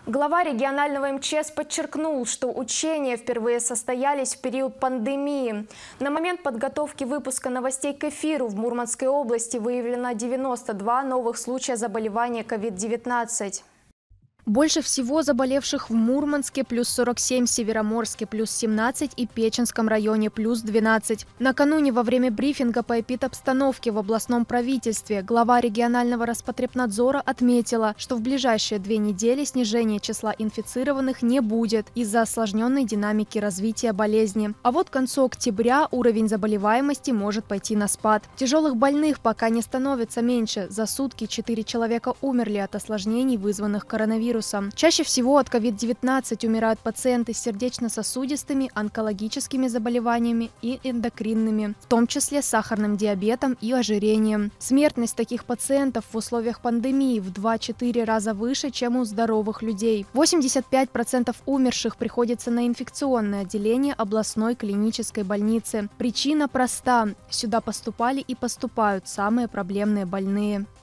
Глава регионального МЧС подчеркнул, что учения впервые состоялись в период пандемии. На момент подготовки выпуска новостей к эфиру в Мурманской области выявлено 92 новых случая заболевания COVID-19. Больше всего заболевших в Мурманске плюс 47, Североморске плюс 17 и Печенском районе плюс 12. Накануне во время брифинга по эпидобстановке в областном правительстве глава регионального Роспотребнадзора отметила, что в ближайшие 2 недели снижения числа инфицированных не будет из-за осложненной динамики развития болезни. А вот к концу октября уровень заболеваемости может пойти на спад. Тяжелых больных пока не становится меньше. За сутки 4 человека умерли от осложнений, вызванных коронавирусом. Чаще всего от COVID-19 умирают пациенты с сердечно-сосудистыми, онкологическими заболеваниями и эндокринными, в том числе сахарным диабетом и ожирением. Смертность таких пациентов в условиях пандемии в 2-4 раза выше, чем у здоровых людей. 85% умерших приходится на инфекционное отделение областной клинической больницы. Причина проста. Сюда поступали и поступают самые проблемные больные.